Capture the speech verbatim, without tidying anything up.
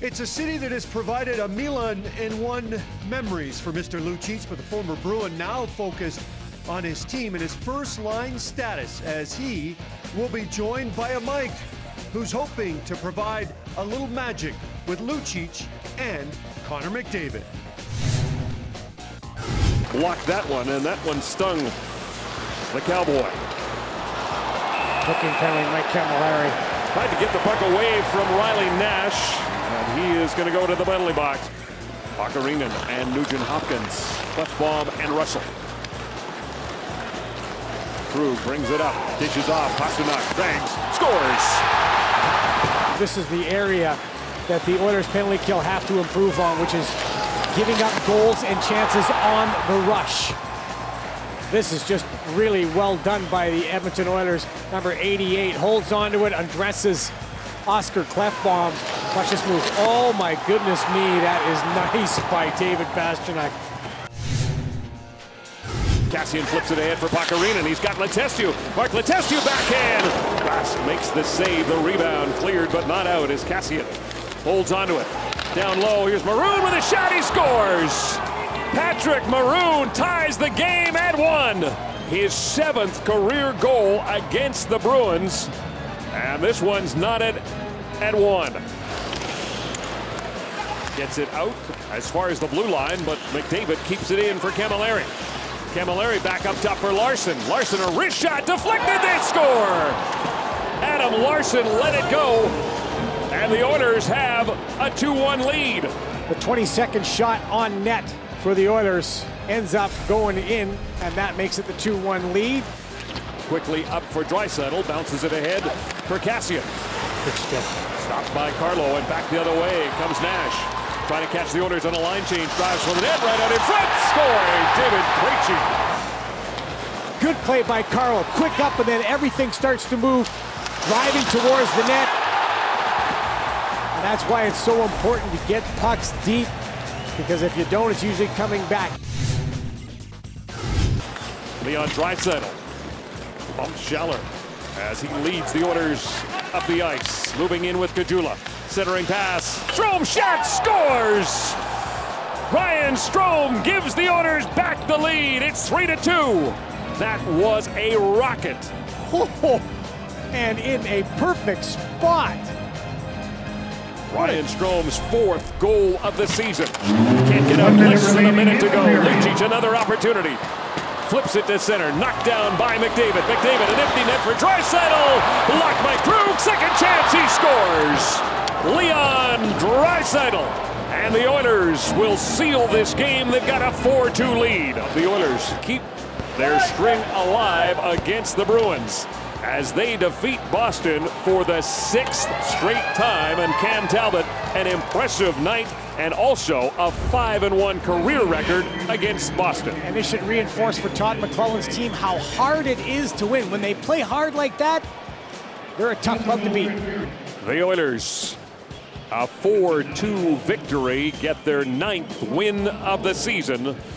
It's a city that has provided a Milan in one memories for Mister Lucic, but the former Bruin now focused on his team and his first line status, as he will be joined by a Mike who's hoping to provide a little magic with Lucic and Connor McDavid. Blocked that one, and that one stung the Cowboy. Hooking penalty, Mike Camilleri. Tried to get the puck away from Riley Nash, and he is going to go to the penalty box. Pakarinen and Nugent Hopkins, Clefbaum and Russell. Krug brings it up, dishes off, Pasternak bangs, scores! This is the area that the Oilers penalty kill have to improve on, which is giving up goals and chances on the rush. This is just really well done by the Edmonton Oilers. Number eighty-eight holds on to it, undresses Oscar Clefbaum. Watch this move. Oh my goodness me, that is nice by David Pasternak. Kassian flips it ahead for Pakarinen. He's got Letestu. Mark Letestu backhand. Rask makes the save. The rebound cleared but not out as Kassian holds onto it. Down low, here's Maroon with a shot. He scores! Patrick Maroon ties the game at one. His seventh career goal against the Bruins. And this one's knotted at one. Gets it out as far as the blue line, but McDavid keeps it in for Camilleri. Camilleri back up top for Larson. Larson, a wrist shot, deflected, they score! Adam Larson let it go, and the Oilers have a two one lead. The twenty-second shot on net for the Oilers ends up going in, and that makes it the two one lead. Quickly up for Draisaitl, bounces it ahead for Kassian. Stopped by Carlo, and back the other way comes Nash. Trying to catch the Oilers on a line change, drives for the net, right out in front, scoring, David Krejci. Good play by Carlo, quick up, and then everything starts to move, driving towards the net. And that's why it's so important to get pucks deep, because if you don't, it's usually coming back. Leon Draisaitl bumps Scheller as he leads the Oilers up the ice, moving in with Kajula. Centering pass, Strome shot, scores! Ryan Strome gives the Oilers back the lead. It's three to two. That was a rocket. Oh, and in a perfect spot. Ryan Strome's fourth goal of the season. Can't get out, less than a minute to go. Lucic, another opportunity. Flips it to center, knocked down by McDavid. McDavid, an empty net for Draisaitl. Blocked by Krug, second chance, he scores! Leon Draisaitl, and the Oilers will seal this game. They've got a four two lead. The Oilers keep their string alive against the Bruins as they defeat Boston for the sixth straight time. And Cam Talbot, an impressive night, and also a five and one career record against Boston. And this should reinforce for Todd McLellan's team how hard it is to win. When they play hard like that, they're a tough club to beat. The Oilers, a four two victory, get their ninth win of the season.